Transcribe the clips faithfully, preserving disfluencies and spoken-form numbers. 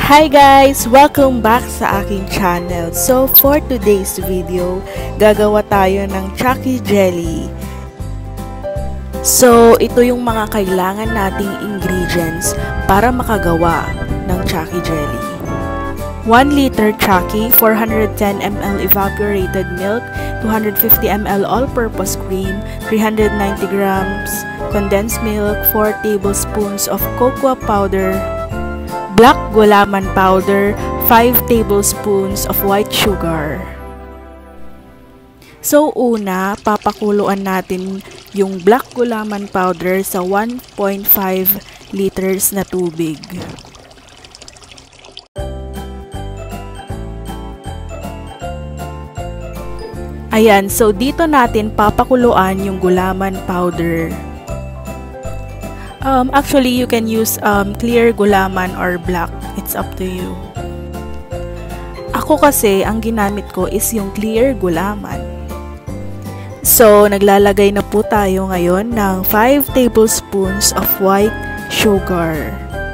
Hi guys! Welcome back sa aking channel. So for today's video, gagawa tayo ng Chucky Jelly. So ito yung mga kailangan nating ingredients para makagawa ng Chucky Jelly. one liter Chucky, four hundred ten milliliters evaporated milk, two hundred fifty milliliters all-purpose cream, three hundred ninety grams condensed milk, four tablespoons of cocoa powder, black gulaman powder, five tablespoons of white sugar. So una, papakuluan natin yung black gulaman powder sa one point five liters na tubig. Ayan, so dito natin papakuluan yung gulaman powder. Um, actually, you can use um, clear gulaman or black. It's up to you. Ako kasi, ang ginamit ko is yung clear gulaman. So, naglalagay na po tayo ngayon ng five tablespoons of white sugar.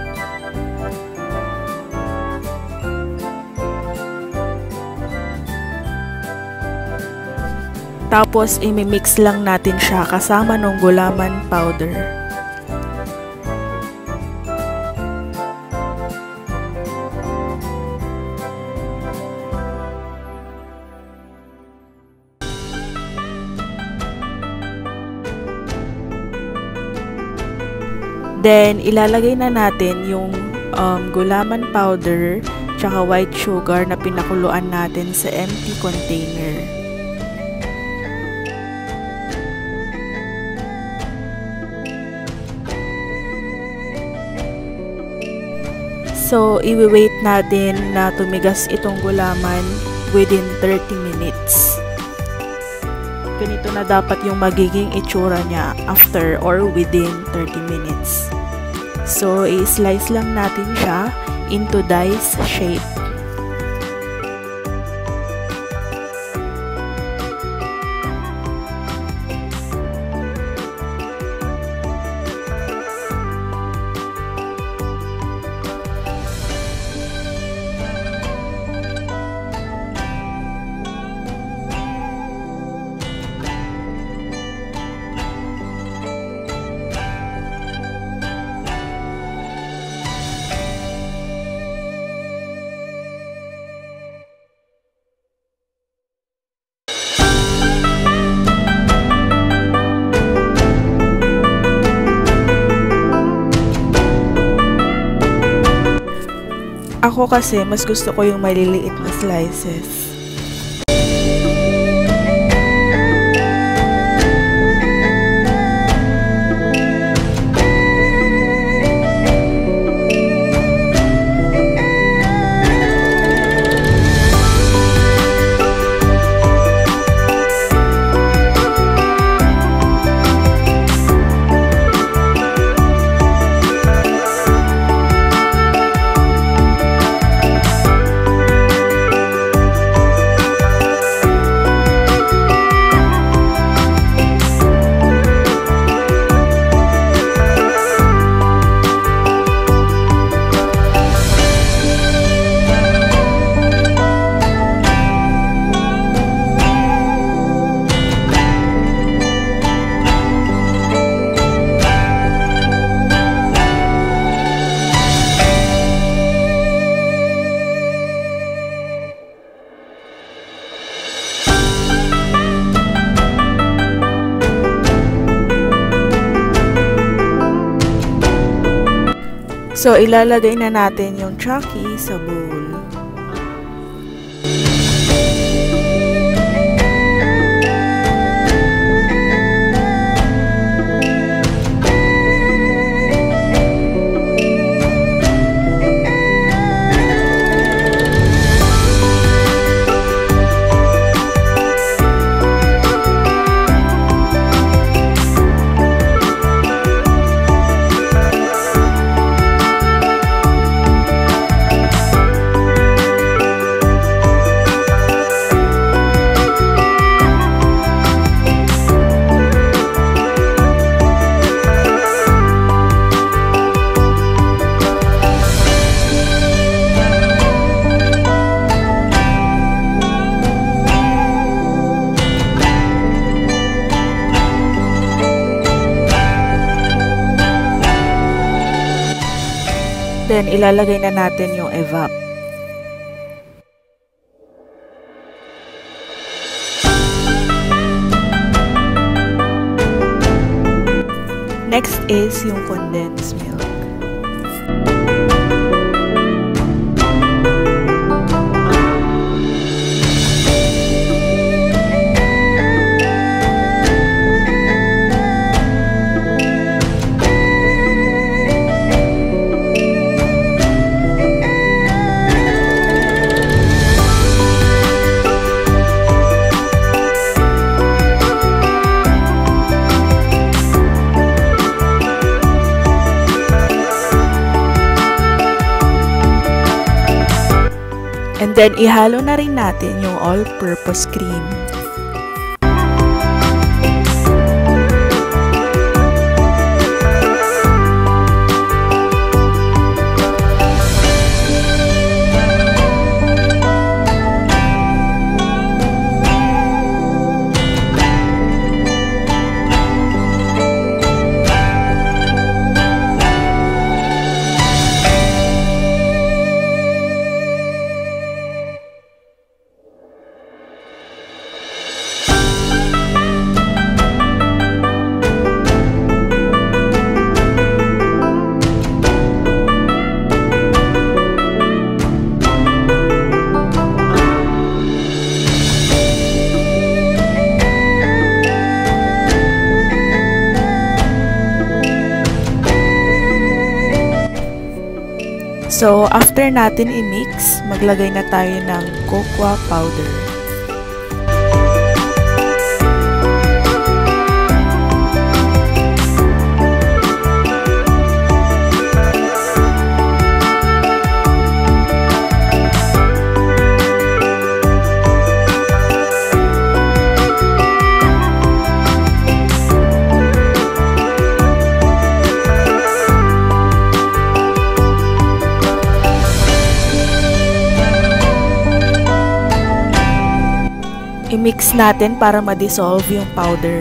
Tapos, imimix lang natin siya kasama ng gulaman powder. Then, ilalagay na natin yung um, gulaman powder tsaka white sugar na pinakuluan natin sa empty container. So, i-wait natin na tumigas itong gulaman within thirty minutes. Ganito na dapat yung magiging itsura niya after or within thirty minutes. So, i-slice lang natin siya into dice shape. Ako kasi, mas gusto ko yung maliliit na slices. So, ilalagay na natin yung Chucky sa bowl. then ilalagay na natin yung evap. Next is yung condensed milk. And then, ihalo na rin natin yung all-purpose cream. So, after natin i-mix, maglagay na tayo ng cocoa powder. I-mix natin para ma-dissolve yung powder.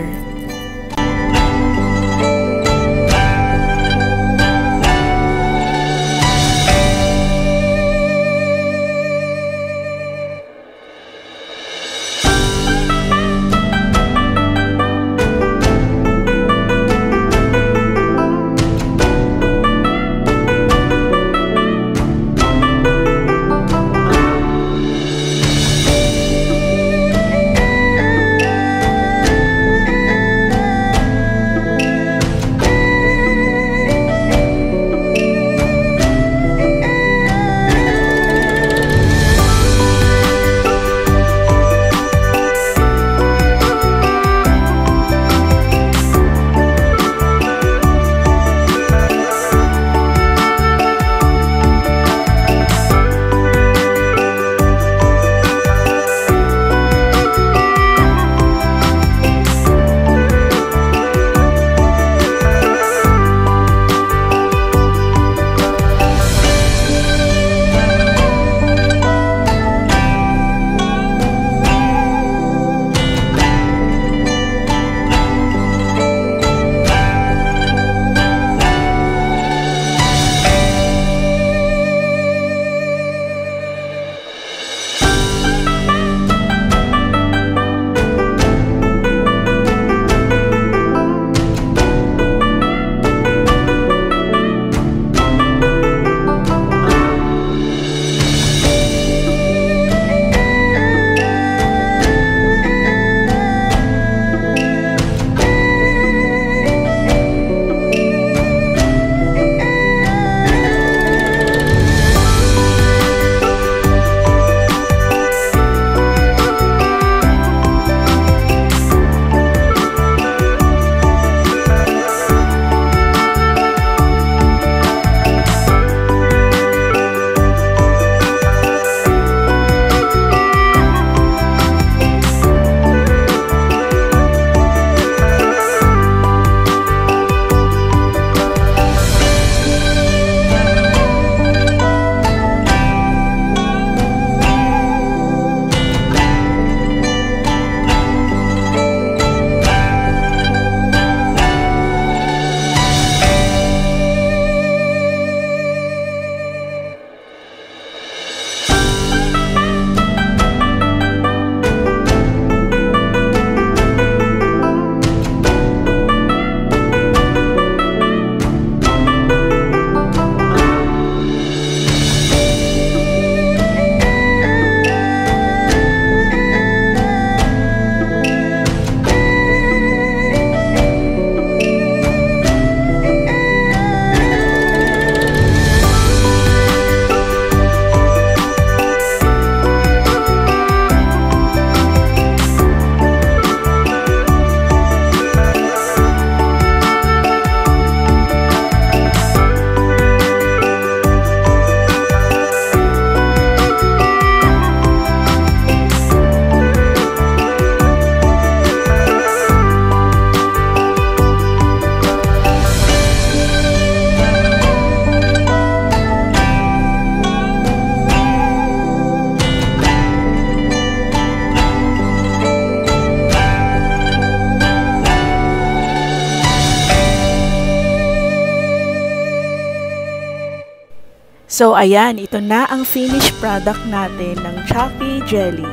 So ayan, ito na ang finished product natin ng Chucky Jelly.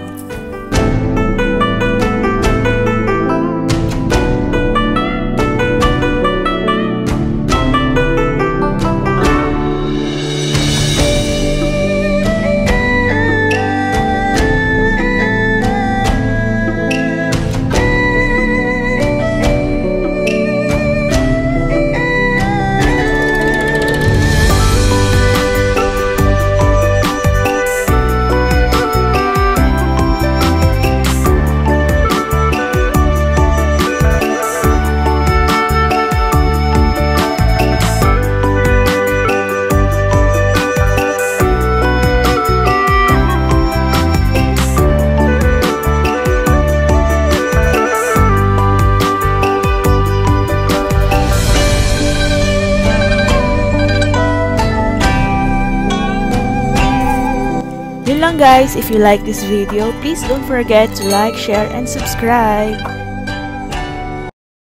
Yun lang guys, if you like this video, please don't forget to like, share, and subscribe.